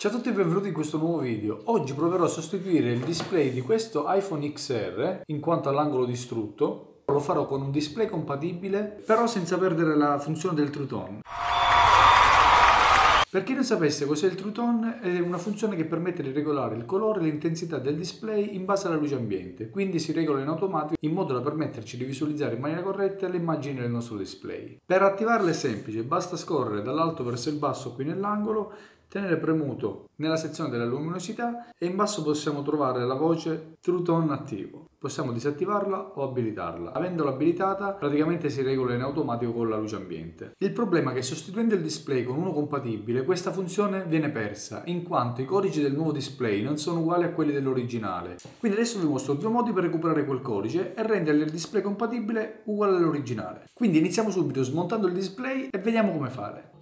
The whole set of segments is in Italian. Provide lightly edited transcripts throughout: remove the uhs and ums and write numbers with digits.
Ciao a tutti e benvenuti in questo nuovo video. Oggi proverò a sostituire il display di questo iPhone XR in quanto all'angolo distrutto. Lo farò con un display compatibile, però senza perdere la funzione del True Tone. Per chi non sapesse cos'è il True Tone, è una funzione che permette di regolare il colore e l'intensità del display in base alla luce ambiente, quindi si regola in automatico in modo da permetterci di visualizzare in maniera corretta le immagini del nostro display. Per attivarla è semplice, basta scorrere dall'alto verso il basso qui nell'angolo, tenere premuto nella sezione della luminosità e in basso possiamo trovare la voce True Tone attivo. Possiamo disattivarla o abilitarla. Avendola abilitata praticamente si regola in automatico con la luce ambiente. Il problema è che sostituendo il display con uno compatibile questa funzione viene persa in quanto i codici del nuovo display non sono uguali a quelli dell'originale. Quindi adesso vi mostro due modi per recuperare quel codice e rendere il display compatibile uguale all'originale. Quindi iniziamo subito smontando il display e vediamo come fare.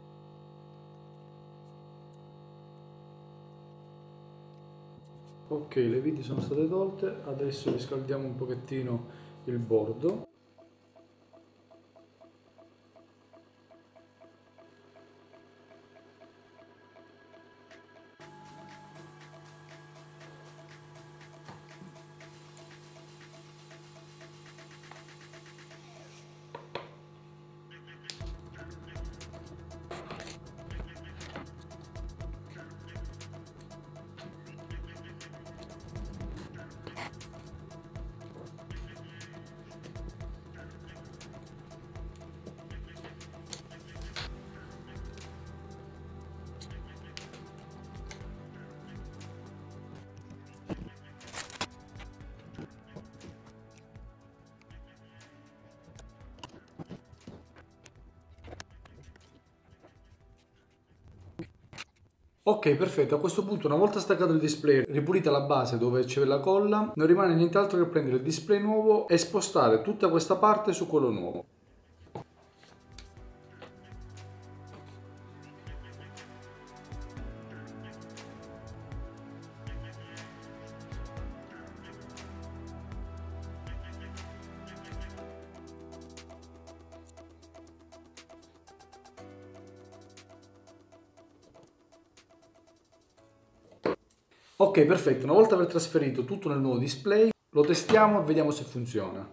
Ok, le viti sono state tolte, adesso riscaldiamo un pochettino il bordo. Ok, perfetto, a questo punto una volta staccato il display, ripulita la base dove c'è la colla, non rimane nient'altro che prendere il display nuovo e spostare tutta questa parte su quello nuovo. Ok, perfetto, una volta aver trasferito tutto nel nuovo display, lo testiamo e vediamo se funziona.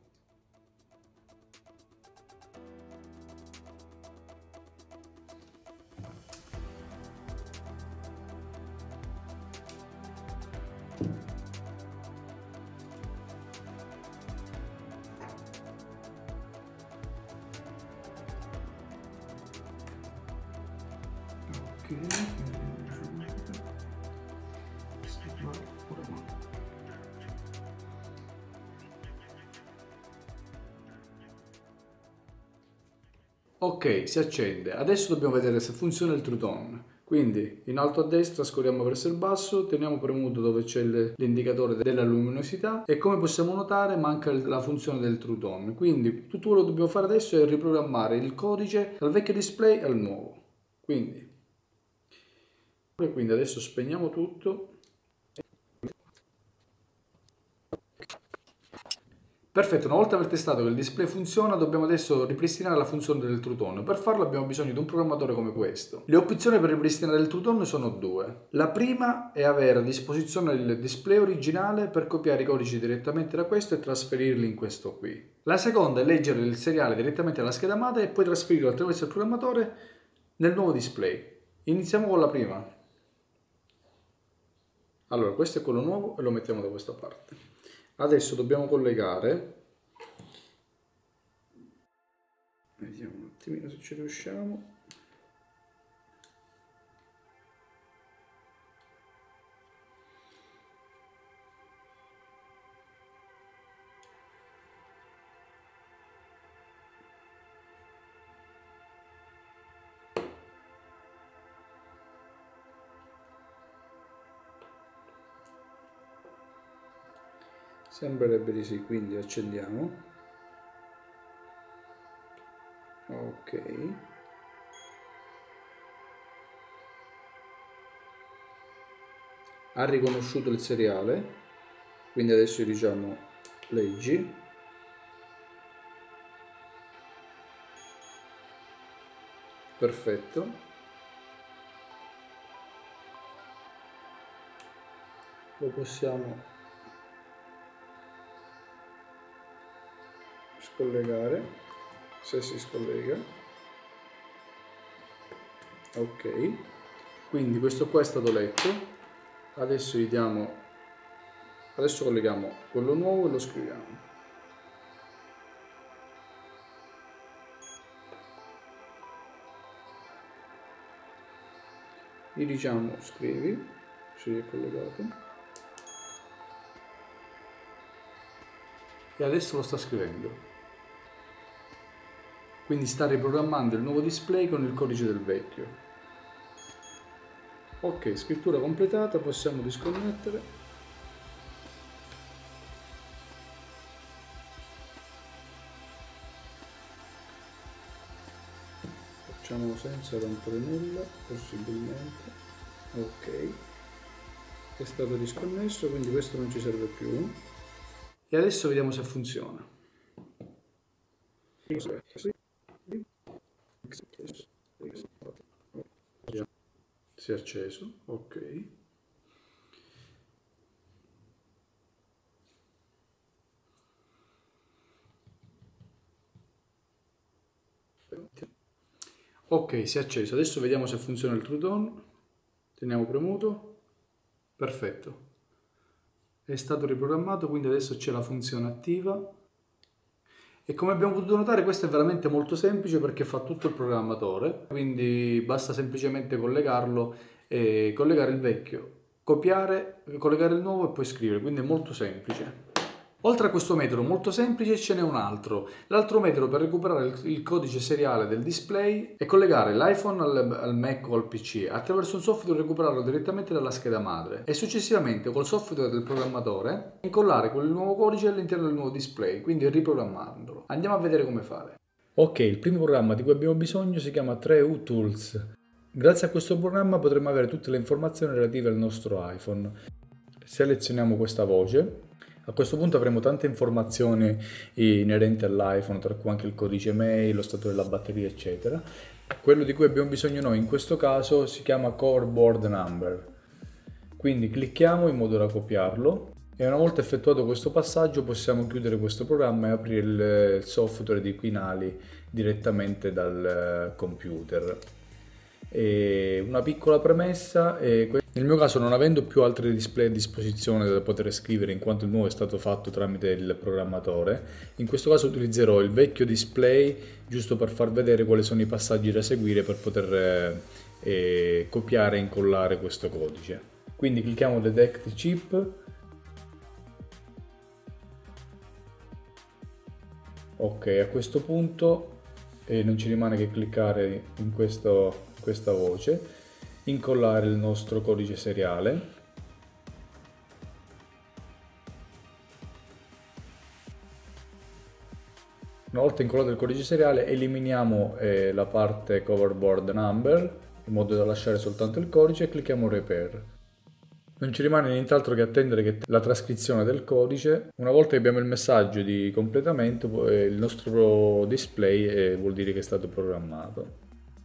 Ok, si accende. Adesso dobbiamo vedere se funziona il True Tone. Quindi in alto a destra scorriamo verso il basso, teniamo premuto dove c'è l'indicatore della luminosità e come possiamo notare manca la funzione del True Tone. Quindi tutto quello che dobbiamo fare adesso è riprogrammare il codice dal vecchio display al nuovo. Quindi adesso spegniamo tutto. Perfetto, una volta aver testato che il display funziona, dobbiamo adesso ripristinare la funzione del True Tone. Per farlo abbiamo bisogno di un programmatore come questo. Le opzioni per ripristinare il True Tone sono due. La prima è avere a disposizione il display originale per copiare i codici direttamente da questo e trasferirli in questo qui. La seconda è leggere il seriale direttamente dalla scheda madre e poi trasferirlo attraverso il programmatore nel nuovo display. Iniziamo con la prima. Allora, questo è quello nuovo e lo mettiamo da questa parte. Adesso dobbiamo collegare, vediamo un attimino se ci riusciamo. Sembrerebbe di sì, quindi accendiamo. Ok. Ha riconosciuto il seriale, quindi adesso diciamo leggi. Perfetto. lo possiamo scollegare, se si scollega. Ok, quindi questo qua è stato letto. Adesso adesso colleghiamo quello nuovo e lo scriviamo. Gli diciamo scrivi, si è collegato, e adesso lo sta scrivendo, quindi sta riprogrammando il nuovo display con il codice del vecchio. Ok, scrittura completata, possiamo disconnettere. Facciamolo senza rompere nulla, possibilmente. Ok, è stato disconnesso, quindi questo non ci serve più. E adesso vediamo se funziona. Si è acceso, ok. Ok, si è acceso. Adesso vediamo se funziona il True Tone. Teniamo premuto. Perfetto. È stato riprogrammato, quindi adesso c'è la funzione attiva. E come abbiamo potuto notare, questo è veramente molto semplice perché fa tutto il programmatore. Quindi basta semplicemente collegarlo e collegare il vecchio, copiare, collegare il nuovo e poi scrivere. Quindi è molto semplice. Oltre a questo metodo molto semplice ce n'è un altro. L'altro metodo per recuperare il codice seriale del display è collegare l'iPhone al Mac o al PC attraverso un software e recuperarlo direttamente dalla scheda madre e successivamente col software del programmatore incollare quel nuovo codice all'interno del nuovo display, quindi riprogrammandolo. Andiamo a vedere come fare. Ok, il primo programma di cui abbiamo bisogno si chiama 3U Tools. Grazie a questo programma potremo avere tutte le informazioni relative al nostro iPhone. Selezioniamo questa voce. A questo punto avremo tante informazioni inerenti all'iPhone, tra cui anche il codice mail, lo stato della batteria, eccetera. Quello di cui abbiamo bisogno noi in questo caso si chiama Core Board Number. Quindi clicchiamo in modo da copiarlo e una volta effettuato questo passaggio possiamo chiudere questo programma e aprire il software di Quinali direttamente dal computer. E una piccola premessa, nel mio caso non avendo più altri display a disposizione da poter scrivere in quanto il nuovo è stato fatto tramite il programmatore, in questo caso utilizzerò il vecchio display giusto per far vedere quali sono i passaggi da seguire per poter copiare e incollare questo codice. Quindi clicchiamo Detect Chip. Ok, a questo punto non ci rimane che cliccare in questa voce, incollare il nostro codice seriale. Una volta incollato il codice seriale eliminiamo la parte Cover Board Number in modo da lasciare soltanto il codice e clicchiamo Repair. Non ci rimane nient'altro che attendere che la trascrizione del codice. Una volta che abbiamo il messaggio di completamento, il nostro display vuol dire che è stato programmato.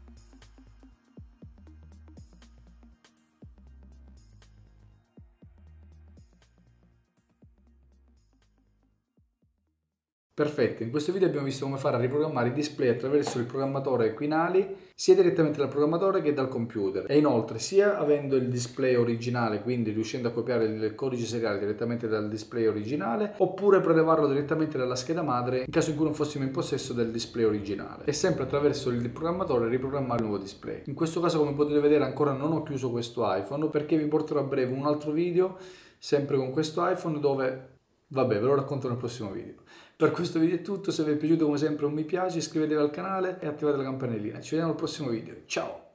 Perfetto, in questo video abbiamo visto come fare a riprogrammare i display attraverso il programmatore Quinali sia direttamente dal programmatore che dal computer e inoltre sia avendo il display originale, quindi riuscendo a copiare il codice seriale direttamente dal display originale, oppure prelevarlo direttamente dalla scheda madre in caso in cui non fossimo in possesso del display originale e sempre attraverso il programmatore riprogrammare il nuovo display. In questo caso, come potete vedere, ancora non ho chiuso questo iPhone perché vi porterò a breve un altro video sempre con questo iPhone dove, vabbè, ve lo racconto nel prossimo video. Per questo video è tutto, se vi è piaciuto come sempre un mi piace, iscrivetevi al canale e attivate la campanellina. Ci vediamo al prossimo video, ciao!